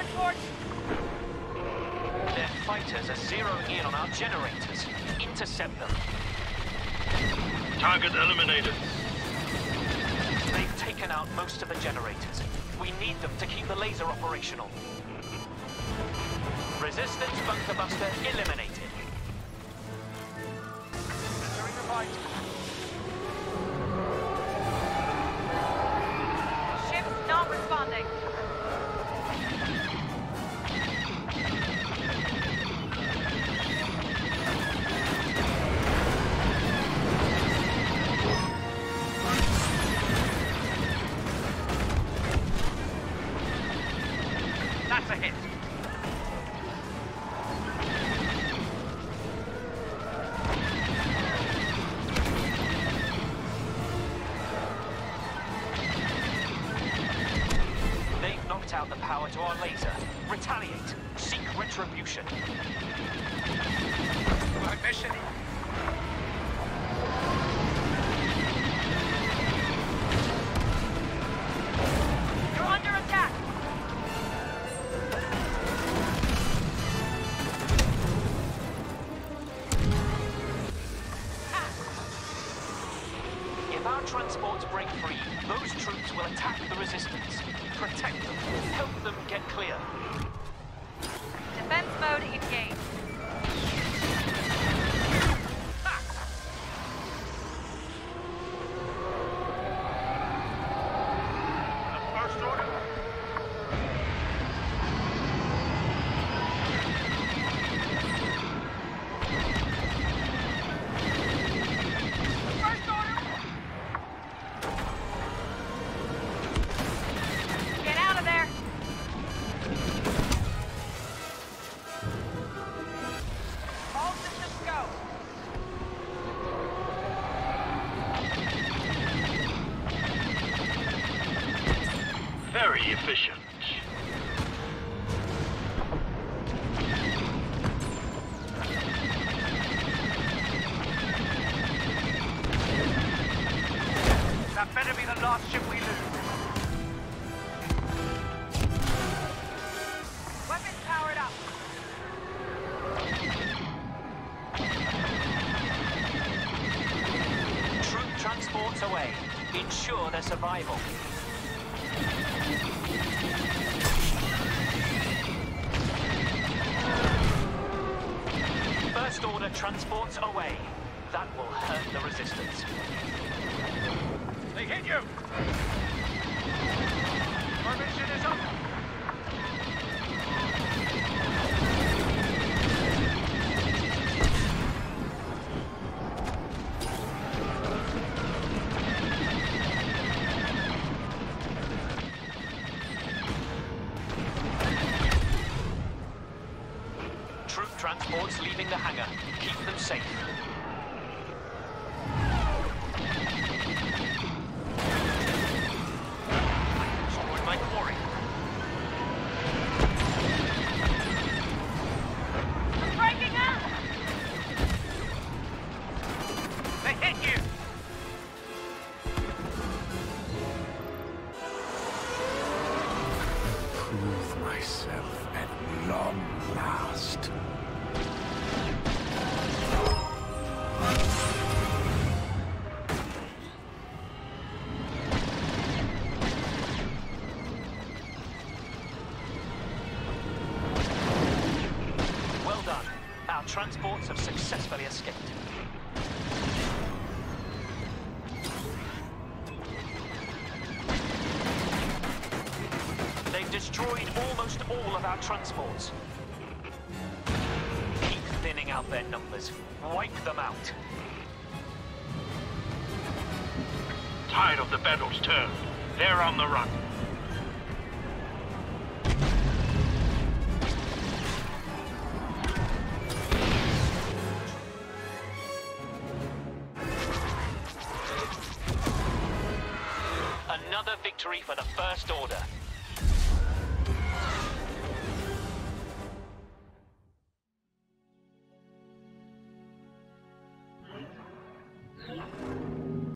Reinforce! Their fighters are zeroing in on our generators. Intercept them. Target eliminated. They've taken out most of the generators. We need them to keep the laser operational. Resistance bunker buster eliminated. Entering the fight. Ship's not responding. That's a hit. They've knocked out the power to our laser. Retaliate. Seek retribution. My mission. You're under attack! If our transports break free, those troops will attack the resistance. Protect them. Help them get clear. Defense mode engaged. First order. First order! Get out of there! All systems go! Very efficient. That better be the last ship we lose. Weapons powered up! Troop transports away. Ensure their survival. First order transports away. That will hurt the resistance. They hit you! Our mission is up! Troop transports leaving the hangar. Keep them safe. Destroyed my quarry. I'm breaking out! They hit you! Prove myself at long last. Well done. Our transports have successfully escaped. They've destroyed almost all of our transports. Keep thinning out their numbers. Wipe them out. Tide of the battle's turned. They're on the run. Another victory for the First Order.